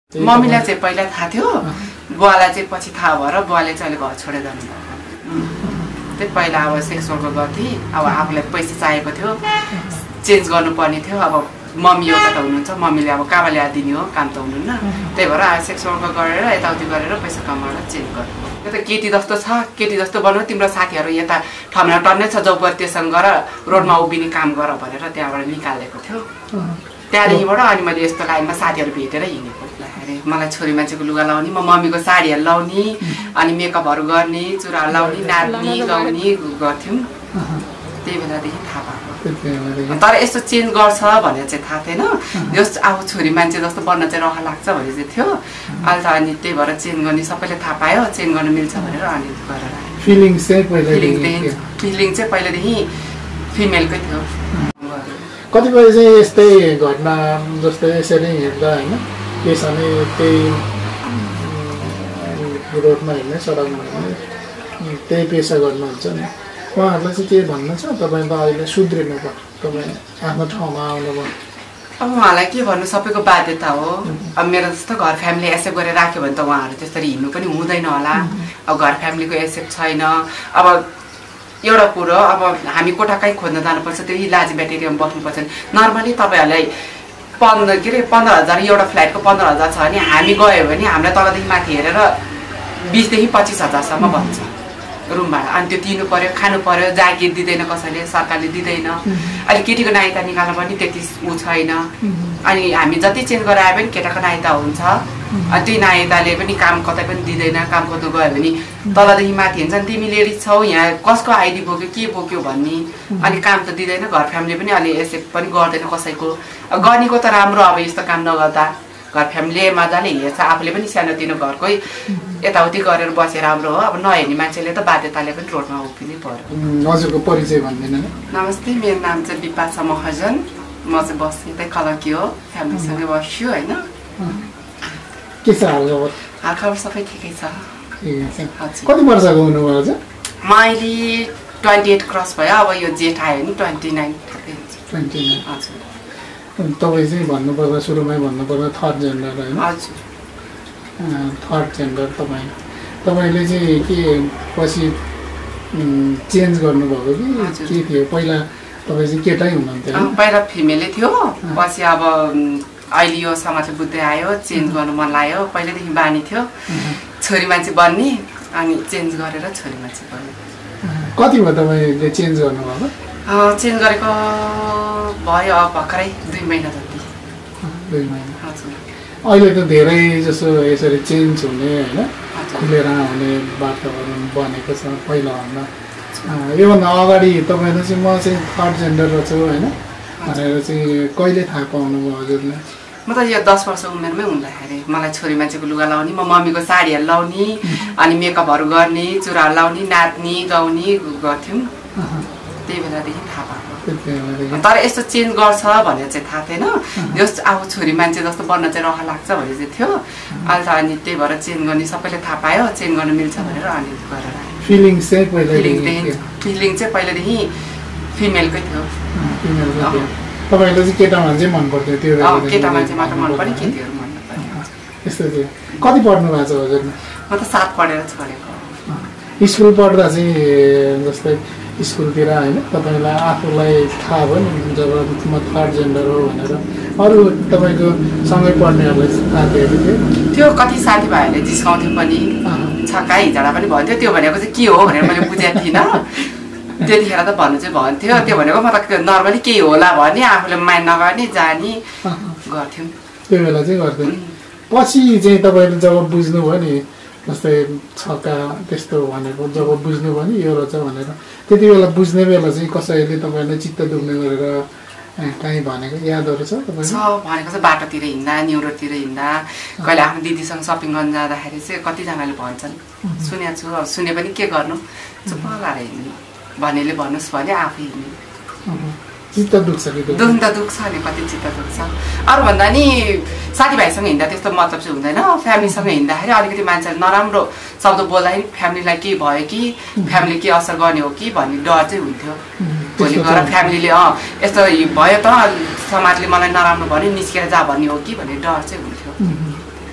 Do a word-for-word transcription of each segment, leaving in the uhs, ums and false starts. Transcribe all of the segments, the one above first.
मम्मीलाई चाहिँ पहिला थाहा थियो, बुवालाई चाहिँ पछि थाहा भएर बुवाले चाहिँ अहिले घर छोडेर जानुभयो। त्यही पहिला अब सेक्सुअलको गर्थेँ, अब आफूलाई पैसा चाहिएको थियो, चेन्ज गर्नुपर्ने थियो। अब मम्मी एउटा त हुनुहुन्छ, मम्मीले अब कहाँबाट ल्याइदिने हो, काम त हुनुहुन्न। त्यही भएर सेक्सुअलको गरेर यताउति गरेर पैसा कमाएर चेन्ज गर्नु। यो त केटी जस्तो छ, केटी जस्तो बन्नु, तिम्रो साथीहरू यता ठम्ना टन्नै छ, जौपर त्योसँग गर, रोडमा उभिने काम गर भनेर त्यहाँबाट निकालेको थियो। त्यहाँदेखिबाट अनि मैले यस्तो लाइनमा साथीहरू भेटेर हिँडेको। मलाई छोरी मान्छेको लुगा लाउने, म मम्मीको साडीहरू लाउने, अनि मेकअपहरू गर्ने, चुराहरू लाउने, नाच्ने गाउने गर्थ्यौँ। त्यही बेलादेखि थाहा पाएको। तर यस्तो चेन्ज गर्छ भनेर चाहिँ थाहा थिएन। जस अब छोरी मान्छे जस्तो बन्न चाहिँ रह लाग्छ भने चाहिँ थियो। अहिले त अनि त्यही भएर चेन्ज गर्ने सबैले थाहा पायो, चेन्ज गर्नु मिल्छ भनेर अनि गरेर फिलिङ चाहिँ फिलिङ चाहिँ पहिलादेखि फिमेलकै थियो। कतिपय चाहिँ यस्तै घटना जस्तै यसरी हिँड्दा होइन, त्यसरी त्यही रोडमा हिँड्ने, सडकमा हिँड्ने, त्यही पेसा गर्नुहुन्छ नि, उहाँहरूलाई चाहिँ के भन्नु छ? तपाईँ त अहिले सुध्रिनु भयो, तपाईँ आफ्नो ठाउँमा आउनुभयो। अब उहाँलाई के भन्नु, सबैको बाध्यता हो। अब मेरो जस्तो घर फ्यामिली एक्सेप्ट गरेर राख्यो भने त उहाँहरू त्यसरी हिँड्नु पनि हुँदैन होला। अब घर फ्यामिलीको एक्सेप्ट छैन। अब एउटा कुरो, अब हामी कोठा कहीँ खोज्न जानुपर्छ, त्यही लाजी ब्याटेरियम बस्नुपर्छ। नर्मली तपाईँहरूलाई पन्ध्र के अरे पन्ध्र हजार एउटा फ्ल्याटको पन्ध्र हजार छ भने हामी गयो भने हामीलाई तलदेखि माथि हेरेर बिसदेखि पच्चिस हजारसम्म बन्छ रुम भाडा। अनि त्यो दिनु पर्यो, खानु पर्यो, जागिर दिँदैन कसैले, सरकारले दिँदैन। अहिले केटीको नाइता निकाल्नु पनि त्यति ऊ छैन। अनि हामी जति चेन्ज गरेर आए पनि केटाको नाइता हुन्छ, अनि त्यही नाइताले पनि काम कतै पनि दिँदैन। काम खोज्नु गयो भने तलदेखि माथि हुन्छ नि, तिमी लेडिज छौ, यहाँ कसको आइडी बोक्यो के बोक्यो भन्ने, अनि काम त दिँदैन। घर फ्यामिली पनि अलि एक्सेप्ट पनि गर्दैन कसैको। गर्नेको त राम्रो, अब यस्तो काम नगर्दा घर फ्यामिलीले मजाले हेर्छ, आफूले पनि सानोतिनो घरकै यताउति गरेर बसेर राम्रो हो। अब नहेर्ने मान्छेले त बाध्यताले पनि रोडमा उभिनै पर्यो। हजुरको परिचय भन्दैन? नमस्ते, मेरो नाम चाहिँ बिपाशा महाजन, म चाहिँ बस्ने त्यही कलकी हो, फ्यामिलीसँगै बस्छु होइन। के छ हालखबर? हालखबर सबै ठिकै छ। कति वर्षको हुनुभयो हजुर? म अहिले ट्वेन्टी एट क्रस भयो, अब यो जेठ आयो नि ट्वेन्टी नाइन ट्वेन्टी नाइन हजुर। तपाईँ चाहिँ भन्नुपर्दा सुरुमै भन्नुपर्दा थर्ड जेन्डर होइन? हजुर, थर्ड जेन्डर। तपाईँ तपाईँले चाहिँ के पछि चेन्ज गर्नुभएको कि के थियो? पहिला तपाईँ चाहिँ केटै हुनुहुन्थ्यो? पहिला फिमेलै थियो, पछि अब अहिले यो समाजले बुझ्दै आयो, चेन्ज गर्नु मन लाग्यो। पहिल्यैदेखि बानी थियो छोरी मान्छे बन्ने, अनि चेन्ज गरेर छोरी मान्छे बन्ने। कति भयो तपाईँले चेन्ज गर्नुभएको? चेन्ज गरेको भयो अब भर्खरै दुई महिना जति। दुई महिना। हजुर। अहिले त धेरै जसो यसरी चेन्ज हुने होइन, खुलेर आउने वातावरण बनेको छ पहिलाभन्दा। योभन्दा अगाडि तपाईँले चाहिँ म चाहिँ थर्ड जेन्डर छु होइन भनेर चाहिँ कहिले थाहा पाउनुभयो हजुरले? म त यो दस वर्ष उमेरमै हुँदाखेरि मलाई छोरी मान्छेको लुगा लाउने, म मम्मीको साडीहरू लाउने, अनि मेकअपहरू गर्ने, चुराहरू लाउने, नाच्ने गाउने गर्थ्यौँ। त्यही बेलादेखि थाहा पाएको। तर यस्तो चेन्ज गर्छ भनेर चाहिँ थाहा थिएन। जस अब छोरी मान्छे जस्तो बन्न चाहिँ रह लाग्छ भने चाहिँ थियो। अहिले त अनि त्यही भएर चेन्ज गर्ने सबैले थाहा पायो, चेन्ज गर्नु मिल्छ भनेर अनि गरेर फिलिङ चाहिँ फिलिङदेखि फिलिङ चाहिँ पहिलादेखि फिमेलकै थियो। तपाईँलाई चाहिँ केटा मान्छे मन पर्थ्यो? त्यो केटा मान्छे मात्र मन पऱ्यो, केटीहरू मन पऱ्यो। यस्तो थियो। कति पढ्नु भएको छ हजुर? म त सात पढेर छोडेको। स्कुल पढ्दा चाहिँ जस्तै स्कुलतिर होइन तपाईँलाई आफूलाई थाहा भयो नि जब म थर्ड जेन्डर हो भनेर, अरू तपाईँको सँगै पढ्नेहरूलाई थाहा थियो? त्यो कति साथीभाइहरूले जिस्काउँथ्यो पनि, छक्का हिजडा पनि भन्थ्यो। त्यो भनेको चाहिँ के हो भनेर मैले बुझेको थिइनँ। त्यतिखेर त भन्नु चाहिँ भन्थ्यो। त्यो भनेको म त नर्मली केही होला भने आफूले माइन नगर्ने जाने गर्थ्यौँ। त्यो बेला चाहिँ गर्थ्यो। पछि चाहिँ तपाईँले जब बुझ्नुभयो नि जस्तै छक्का त्यस्तो भनेको जब बुझ्नुभयो नि यो रहेछ भनेर, त्यति बेला बुझ्ने बेला चाहिँ कसैले तपाईँलाई चित्त दुख्ने गरेर कहीँ भनेको यादहरू छ तपाईँले? छ भनेको चाहिँ बाटोतिर हिँड्दा, न्युरोतिर हिँड्दा, कहिले आफ्नो दिदीसँग सपिङ गर्न जाँदाखेरि चाहिँ कतिजनाले भन्छन्, सुनेको छु। अब सुने पनि के गर्नु, चुप्प लाएर हिँड्ने, भन्नेले भन्नुहोस् भने आफै हिँड्ने। चित्त दुख्छ कि? दुख्न त दुख्छ नि, कति चित्त दुख्छ। अरू भन्दा नि साथीभाइसँग हिँड्दा त्यस्तो मतलब चाहिँ हुँदैन। फ्यामिलीसँग हिँड्दाखेरि अलिकति मान्छेले नराम्रो शब्द बोल्दाखेरि फ्यामिलीलाई केही भयो कि, फ्यामिली के असर गर्ने हो कि भन्ने डर चाहिँ हुन्थ्यो। भोलि गएर फ्यामिलीले अँ यस्तो भयो त समाजले मलाई नराम्रो भन्यो, निस्केर जा भन्ने हो कि भन्ने डर चाहिँ हुन्थ्यो।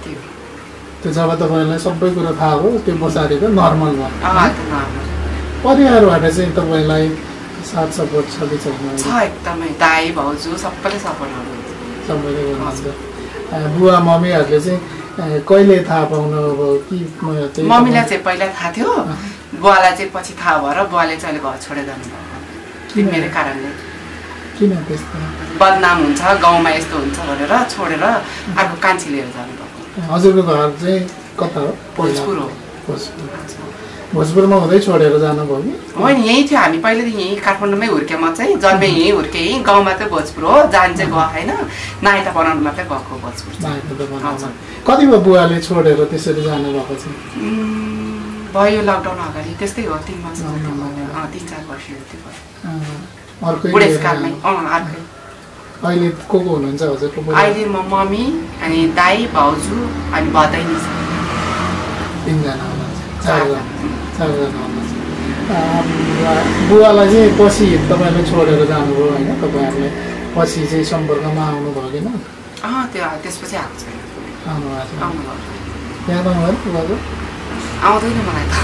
त्यस्तै हो। त्यो जब तपाईँलाई सबै कुरा थाहा हो त्यो पछाडि त नर्मल भयो। नर्मल। परिवारबाट चाहिँ तपाईँलाई साथ सपोर्ट छ कि छैन? छ एकदमै, दाइ भाउजू सबैले सपोर्टहरू सबैले गर्नुहुन्छ। बुवा मम्मीहरूले चाहिँ कहिले थाहा पाउनुभयो कि? मम्मीलाई चाहिँ पहिला थाहा थियो, बुवालाई चाहिँ पछि थाहा भएर बुवाले चाहिँ अहिले घर छोडेर जानुभयो मेरै कारणले। किन त्यस्तो? बदनाम हुन्छ गाउँमा यस्तो हुन्छ भनेर छोडेर अर्को कान्छी लिएर जानुभयो। हजुरको घर चाहिँ कता हो? भोजपुर हो। भोजपुरमा हुँदै छोडेर जानुभयो कि? होइन, यहीँ थियो, हामी पहिलेदेखि यहीँ काठमाडौँमै हुर्क्यौँ। म चाहिँ जन्मे यहीँ हुर्केँ, यहीँ गाउँमा चाहिँ भोजपुर हो, जान चाहिँ गएको होइन, नाइता बनाउनु मात्रै गएको भोजपुर। कति भयो बुवाले छोडेर त्यसरी जानुभएको चाहिँ? भयो लकडाउन अगाडि त्यस्तै हो, तिन वर्ष तिन चार वर्ष अर्कै बुढेसकालमै। अर्कै। अहिले को को हुनुहुन्छ हजुरको? अहिले म मम्मी अनि दाइ भाउजू अनि भदैनी छ। तिनजना हुनुहुन्छ, चारजना चारजना हुनुहुन्छ। बुवालाई चाहिँ पछि तपाईँले छोडेर जानुभयो होइन? तपाईँहरूले पछि चाहिँ सम्पर्कमा आउनु भएन? अँ त्यो त्यसपछि आएको छैन। आउनु भएको छ? आउनु भयो। यहाँ आउनुभयो बुवाको? आउँदैन मलाई त।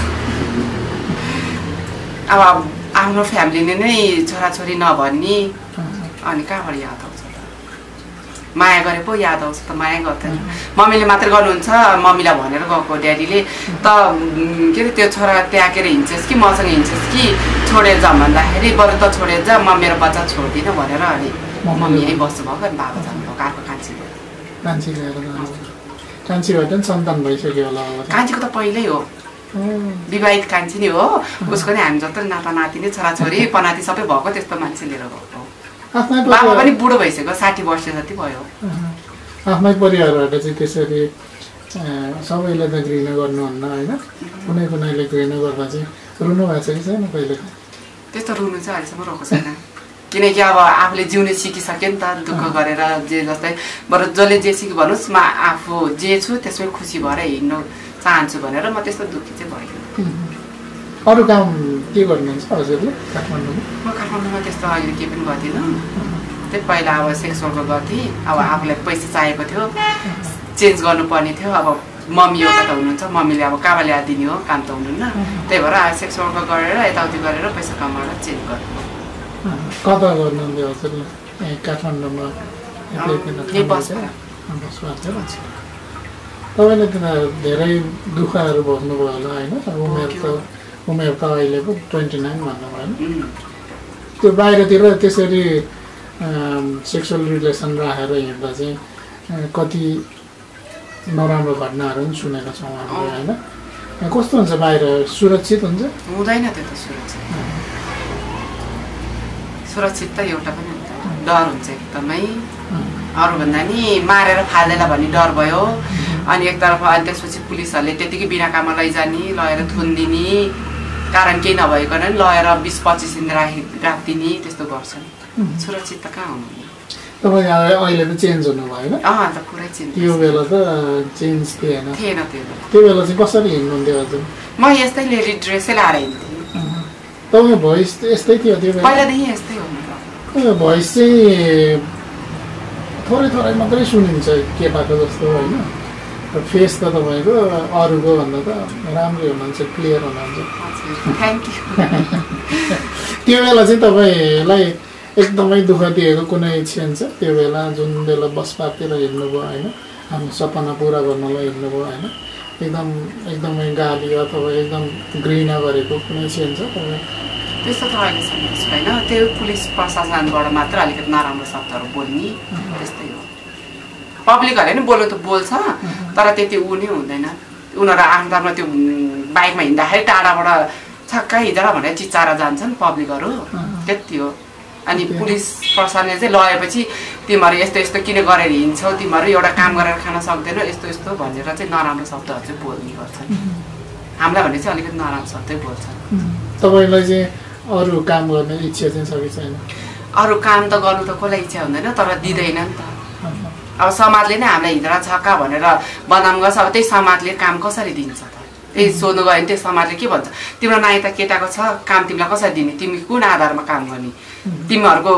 अब आफ्नो फ्यामिलीले नै छोराछोरी नभन्ने अनि कहाँबाट याद आउँछ त? माया गरे पो याद आउँछ त, माया गर्दैन। मम्मीले मात्रै गर्नुहुन्छ, मम्मीलाई भनेर गएको ड्याडीले त के अरे त्यो छोरा त्यागेर हिँड्छस् कि मसँग हिँड्छस् कि छोडेर जाऊँ भन्दाखेरि बरु त छोडेर जा, म मेरो बच्चा छोड्दिनँ भनेर अनि मम्मी यहीँ बस्नुभएको अनि बाबा जानुभएको अर्को कान्छी लिएर। कान्छी लिएर जानुभयो। कान्छीबाट पनि सन्तान भइसक्यो होला? कान्छीको त पहिल्यै हो, विवाहित कान्छी नै हो, उसको नै हामी जत्रो नाता नाति नै छोराछोरी पनाति सबै भएको त्यस्तो मान्छे लिएर गएको। बाबा पनि बुढो भइसक्यो, साठी वर्ष जति भयो। आफ्नै परिवारबाट चाहिँ त्यसरी सबैले त घृणा गर्नुहुन्न होइन? कुनै कुनैले घृणा गर्दा चाहिँ रुनु भएको छ कि छैन कहिले? त्यस्तो रुनु चाहिँ अहिलेसम्म रोएको छैन, किनकि अब आफूले जिउनु सिकिसक्यो नि त, दुःख गरेर जे जस्तै बरु जसले जे सिक्यो भन्नुहोस्, म आफू जे छु त्यसमै खुसी भएर हिँड्नु चाहन्छु भनेर म त्यस्तो दुःखी चाहिँ भएन। अरू काम के गर्नुहुन्छ हजुरले काठमाडौँमा? म काठमाडौँमा त्यस्तो अहिले केही पनि गर्दिनँ, त्यही पहिला अब सेक्सुअलको गर्थेँ। अब आफूलाई पैसा चाहिएको थियो, चेन्ज गर्नुपर्ने थियो। अब मम्मी एउटा त हुनुहुन्छ, मम्मीले अब कहाँबाट ल्याइदिने हो, काम त हुनुहुन्न, त्यही भएर सेक्सुअलको गरेर यताउति गरेर पैसा कमाएर चेन्ज गर्नु। कता गर्नुहुन्थ्यो हजुरले? काठमाडौँमा तपाईँले त धेरै दुःखहरू भोग्नुभयो होला होइन? उमेर त उमेर त अहिले पो ट्वेन्टी नाइन भन्नुभयो होइन? त्यो बाहिरतिर त्यसरी सेक्सुअल रिलेसन राखेर हिँड्दा चाहिँ कति नराम्रो घटनाहरू पनि सुनेका छौँ हामीले होइन? कस्तो हुन्छ बाहिर? सुरक्षित हुन्छ? हुँदैन त्यो त सुरक्षित। सुरक्षित त एउटा पनि हुँदैन, डर हुन्छ एकदमै। अरूभन्दा नि मारेर फाल्दैन भन्ने डर भयो। अनि एकतर्फ अनि त्यसपछि पुलिसहरूले त्यतिकै बिना काममा लैजाने, लगेर थुनिदिने, कारण केही नभइकन नि लगेर बिस पच्चिस दिन राखि राखिदिने, त्यस्तो गर्छन्। सुरक्षित त कहाँ हुनु? तपाईँ अहिले त चेन्ज हुनु भएन? अँ त पुरै चेन्ज। त्यो बेला त चेन्ज थिएन? थिएन त्यो बेला। त्यो बेला चाहिँ कसरी हिँड्नुहुन्थ्यो हजुर? म यस्तै लेडी ड्रेसै लाएर हिँड्थेँ। तपाईँ भोइस यस्तै थियो त्यो बेला? पहिलादेखि यस्तै हो। भोइस चाहिँ थोरै थोरै मात्रै सुनिन्छ केटाको जस्तो होइन? फेस त तपाईँको अरूको भन्दा त राम्रै हुनुहुन्छ, क्लियर हुनुहुन्छ। Thank you. त्यो बेला चाहिँ तपाईँलाई एकदमै दुःख दिएको कुनै क्षण छ त्यो बेला, जुन बेला बसपातिर हिँड्नुभयो होइन? आफ्नो सपना पुरा गर्नलाई हिँड्नुभयो होइन? एकदम एकदमै गाली अथवा एकदम घृणा गरेको कुनै क्षण छ तपाईँ? त्यस्तो त अहिलेसम्म छैन, त्यो पुलिस प्रशासनबाट मात्र अलिकति नराम्रो शब्दहरू बोल्ने त्यस्तै हो। पब्लिकहरूले नि बोल्नु त बोल्छ, तर त्यति ऊ नै हुँदैन। उनीहरू आफ्नो आफ्नो त्यो बाइकमा हिँड्दाखेरि टाढाबाट छक्कै हिँडेर भनेर चिच्चाएर जान्छन् पब्लिकहरू, त्यति हो। अनि पुलिस प्रशासनले चाहिँ लगेपछि तिमीहरू यस्तो यस्तो किन गरेर हिँड्छौ, तिमीहरू एउटा काम गरेर खान सक्दैनौ, यस्तो यस्तो भनेर चाहिँ नराम्रो शब्दहरू चाहिँ बोल्ने गर्छन्। हामीलाई भने चाहिँ अलिकति नराम्रो शब्दै बोल्छन्। तपाईँलाई चाहिँ अरू काम गर्ने इच्छा चाहिँ छ कि छैन? अरू काम त गर्नु त कसलाई इच्छा हुँदैन, तर दिँदैन नि त। अब समाजले नै हामीलाई हिँडेर छक्का भनेर बदनाम गर्छ, अब त्यही समाजले काम कसरी दिन्छ त? त्यही सोध्नु गयो भने त्यही समाजले के भन्छ, तिम्रो नाइ त केटाको छ, काम तिमीलाई कसरी दिने, तिमी कुन आधारमा काम गर्ने, तिमीहरूको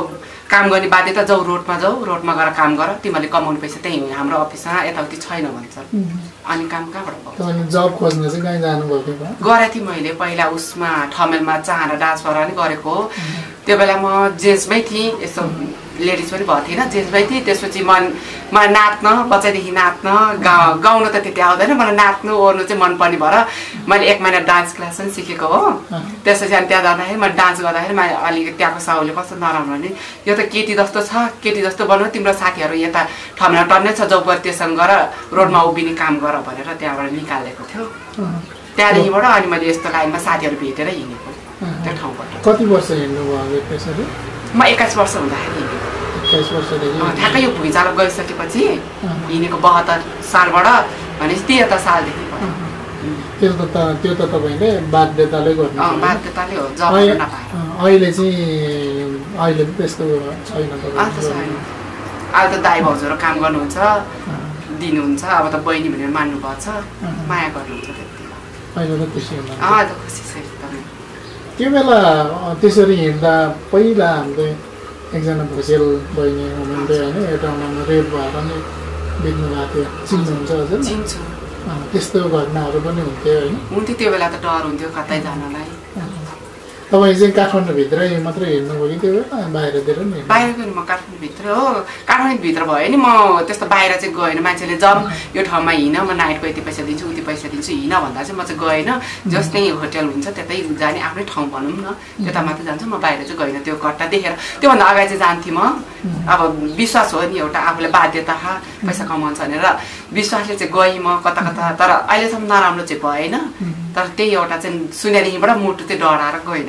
काम गर्ने बाध्यता जाऊ रोडमा जाऊ रोडमा गएर काम गर तिमीले कमाउने पैसा त्यही हो हाम्रो अफिसमा यताउति छैन भन्छ अनि काम कहाँबाट पाउँछ तपाईँले जब खोज्न चाहिँ कहीँ जानुभएको गरेको थिएँ मैले पहिला उसमा ठमेलमा चाहना डान्स गरेर नि गरेको हो त्यो बेला म जेन्ट्समै थिएँ यसो लेडिज पनि भएको थिएन जेन्ट्समै थिएँ त्यसपछि मन मलाई नाच्न बच्चादेखि नाच्न गा गाउन त त्यति आउँदैन मलाई नाच्नु ओर्नु चाहिँ मनपर्ने भएर मैले एक महिना डान्स क्लास पनि सिकेको हो त्यसपछि अनि त्यहाँ जाँदाखेरि मैले डान्स गर्दाखेरि मैले अलिकति त्यहाँको साउले कस्तो नराम्रो भने यो त केटी जस्तो छ केटी जस्तो बनाऊ तिम्रो साथीहरू यता ठमेला टन्नै छ जाउपर त्यससँग गर रोडमा उभिने काम गर भनेर त्यहाँबाट निकालेको थियो त्यहाँदेखिबाट अनि मैले यस्तो लाइनमा साथीहरू भेटेर हिँडेको त्यो ठाउँबाट कति वर्ष हिँड्नुभयो त्यसरी म एक्काइस वर्ष हुँदाखेरि हिँडेको ठ्याक्कै यो भुइँचालो गइसकेपछि हिँडेको बहत्तर सालबाट भनेपछि त्रिहत्तर सालदेखि त्यो त त्यो त तपाईँले बाध्यताले गर्नु बाध्यताले हो जब नपाएर अहिले चाहिँ अहिले त्यस्तो छैन अहिले त दाइ भाउजूहरू काम गर्नुहुन्छ दिनुहुन्छ अब त बहिनी भनेर मान्नु भएको छ माया गर्नुहुन्छ त्यति अहिले त खुसी हुनु खुसी छ एकदमै त्यो बेला त्यसरी हिँड्दा पहिला हामीले एकजना भुसेल बहिनी हुनुहुन्थ्यो होइन एउटा ठाउँमा रेप भएर नै बित्नु भएको थियो चिन्नुहुन्छ हजुर चिन्छु त्यस्तो घटनाहरू पनि हुन्थ्यो होइन हुन्थ्यो त्यो बेला त डर हुन्थ्यो कतै जानलाई तपाईँ चाहिँ काठमाडौँभित्रै मात्रै हिँड्नुभयो कि त्यो बेला बाहिरतिर नि बाहिर गएँ म काठमाडौँभित्र हो काठमाडौँभित्र भयो नि म त्यस्तो बाहिर चाहिँ गएन मान्छेले जब यो ठाउँमा हिँड म नाइटको यति पैसा दिन्छु उति पैसा दिन्छु हिँड भन्दा चाहिँ म चाहिँ गएन जस्तै होटेल हुन्छ त्यतै जाने आफ्नै ठाउँ भनौँ न त्यता मात्रै जान्छु म बाहिर चाहिँ गएन त्यो घटना देखेर त्योभन्दा अगाडि चाहिँ जान्थेँ म अब विश्वास हो नि एउटा आफूले बाध्यता पैसा कमाउँछ भनेर विश्वासले चाहिँ गएँ म कता कता तर अहिलेसम्म नराम्रो चाहिँ भएन तर त्यही एउटा चाहिँ सुनेदेखिबाट मुटु चाहिँ डराएर गएन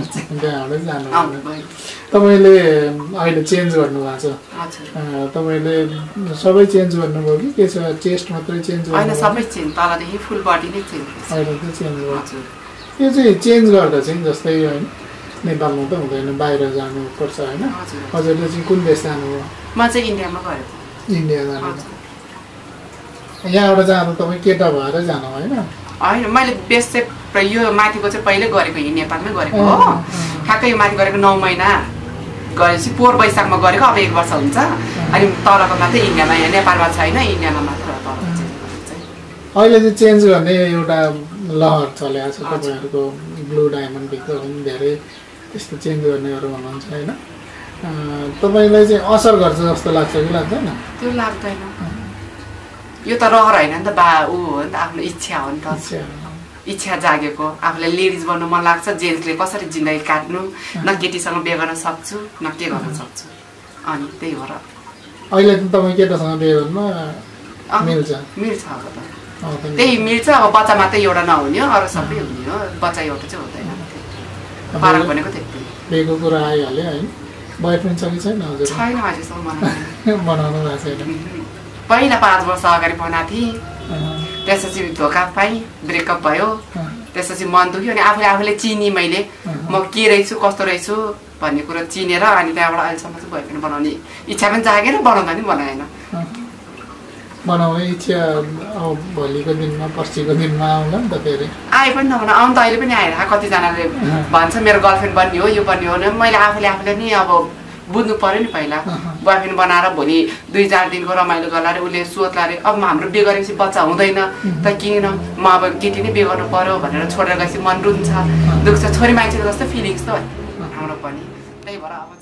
तपाईँले अहिले चेन्ज गर्नुभएको छ तपाईँले सबै चेन्ज गर्नुभयो कि के छ चेस्ट मात्रै चेन्ज होइन सबै चेन्ज तलदेखि फुल बडी नै चेन्ज अहिले चाहिँ चेन्ज गर्छ यो चाहिँ चेन्ज गर्दा चाहिँ जस्तै होइन नेपालमा त हुँदैन बाहिर जानुपर्छ होइन हजुरले चाहिँ कुन देश जानुभयो म चाहिँ इन्डियामा गएको इन्डिया जानु यहाँबाट जानु तपाईँ केटा भएर जानु होइन होइन मैले बेस चाहिँ यो माथिको चाहिँ पहिल्यै गरेको यहीँ नेपालमै गरेको हो ठ्याक्कै यो माथि गरेको नौ महिना गरेपछि पोहोर वैशाखमा गरेको अब एक वर्ष हुन्छ अनि तलको मात्रै इन्डियामा यहाँ नेपालमा छैन इन्डियामा मात्र अहिले चाहिँ चेन्ज गर्ने एउटा लहर चलेको छ तपाईँहरूको ब्लू डायमन्डभित्र पनि धेरै त्यस्तो चेन्ज गर्नेहरू हुनुहुन्छ होइन तपाईँलाई चाहिँ असर गर्छ जस्तो लाग्छ कि लाग्दैन त्यो लाग्दैन यो त रहर होइन नि त बा ऊ हो नि त आफ्नो इच्छा हो नि त इच्छा जागेको आफूलाई लेडिज बन्नु मन लाग्छ जेन्ट्सले कसरी जिन्दगी काट्नु न केटीसँग बिहे गर्न सक्छु न के गर्न सक्छु अनि त्यही हो र अहिले त तपाईँ केटासँग बिहे गर्नु मिल्छ मिल्छ अब त त्यही मिल्छ अब बच्चा मात्रै एउटा नहुने हो अरू सबै हुने हो बच्चा एउटा चाहिँ हुँदैन फरक भनेको त्यति बिहेको कुरा आइहाल्यो होइन बोयफ्रेन्ड छ कि छैन हजुर छैन अहिलेसम्म बनाउनु भएको छैन पहिला पाँच वर्ष अगाडि बनाएको थिएँ त्यसपछि धोका पाएँ ब्रेकअप भयो त्यसपछि मन दुख्यो अनि आफूले आफूले चिनी मैले म के रहेछु कस्तो रहेछु भन्ने कुरो चिनेर अनि त्यहाँबाट अहिलेसम्म चाहिँ बोयफ्रेन्ड बनाउने इच्छा पनि जागेन बनाउँदा पनि बनाएन बनाउने इच्छा भोलिको दिनमा पर्सिको दिनमा आउला नि त फेरि आए पनि नभन आउनु त अहिले पनि आएर कतिजनाले भन्छ मेरो गर्लफ्रेन्ड बन्ने हो यो बन्ने हो भने मैले आफूले आफूले नि अब बुझ्नु पर्यो नि पहिला बोयफ्रेन्ड बनाएर भोलि दुई चार दिनको रमाइलो गर्ला अरे उसले सोध्ला अरे अब हाम्रो बिहे गरेपछि बच्चा हुँदैन त किन म अब केटी नै बिहे गर्नु पर्यो भनेर छोडेर गएपछि मन रुन्छ दुख्छ छोरी मान्छेको जस्तो फिलिङ्स त हाम्रो पनि त्यही भएर अब